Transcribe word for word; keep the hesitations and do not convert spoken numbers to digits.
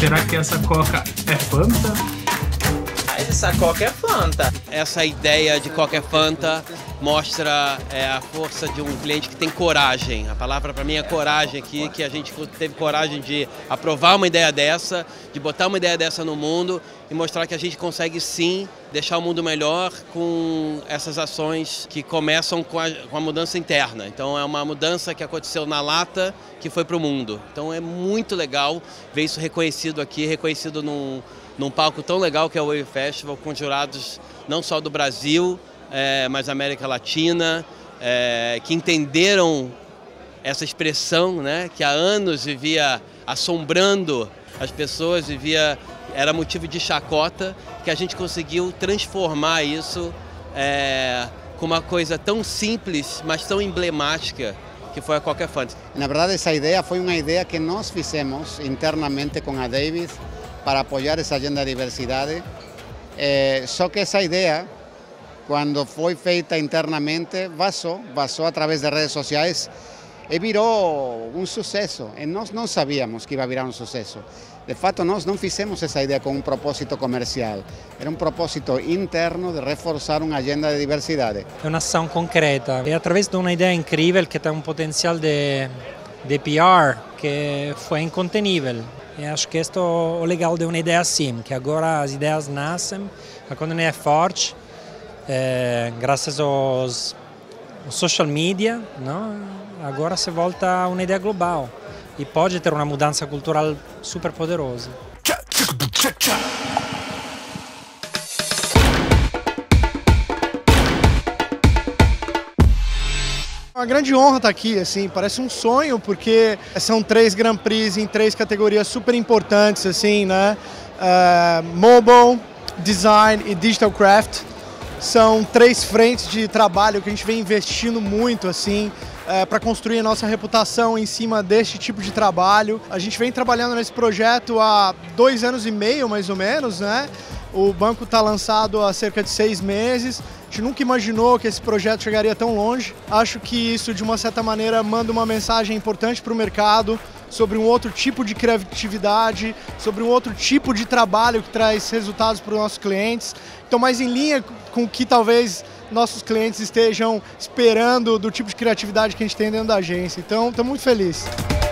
Será que essa Coca é Fanta? Essa Coca é Fanta. Essa ideia de Coca é Fanta mostra é, a força de um cliente que tem coragem. A palavra para mim é coragem aqui, que a gente teve coragem de aprovar uma ideia dessa, de botar uma ideia dessa no mundo e mostrar que a gente consegue sim deixar o mundo melhor com essas ações que começam com a, com a mudança interna. Então é uma mudança que aconteceu na lata, que foi para o mundo. Então é muito legal ver isso reconhecido aqui, reconhecido num, num palco tão legal que é o Wave Festival, com jurados não só do Brasil, é, mas da América Latina, é, que entenderam essa expressão, né, que há anos vivia assombrando as pessoas, vivia, era motivo de chacota, que a gente conseguiu transformar isso é, com uma coisa tão simples, mas tão emblemática, que foi a Coca Fanta. Na verdade, essa ideia foi uma ideia que nós fizemos internamente com a Davis para apoiar essa agenda de diversidade. É, só que essa ideia, quando foi feita internamente, vazou, vazou através das redes sociais e virou um sucesso. E nós não sabíamos que ia virar um sucesso. De fato, nós não fizemos essa ideia com um propósito comercial. Era um propósito interno de reforçar uma agenda de diversidade. É uma ação concreta. É através de uma ideia incrível que tem um potencial de, de P R que foi incontenível. E acho que isso é o legal de uma ideia assim, que agora as ideias nascem, a quando é forte, é, graças aos, aos social media, não? Agora se volta a uma ideia global e pode ter uma mudança cultural super poderosa. É uma grande honra estar aqui, assim, parece um sonho, porque são três Grand Prix em três categorias super importantes, assim, né? Uh, mobile, Design e Digital Craft. São três frentes de trabalho que a gente vem investindo muito, assim, uh, para construir a nossa reputação em cima deste tipo de trabalho. A gente vem trabalhando nesse projeto há dois anos e meio, mais ou menos, né? O banco está lançado há cerca de seis meses. A gente nunca imaginou que esse projeto chegaria tão longe. Acho que isso, de uma certa maneira, manda uma mensagem importante para o mercado sobre um outro tipo de criatividade, sobre um outro tipo de trabalho que traz resultados para os nossos clientes. Então, mais em linha com o que talvez nossos clientes estejam esperando do tipo de criatividade que a gente tem dentro da agência. Então, estou muito feliz.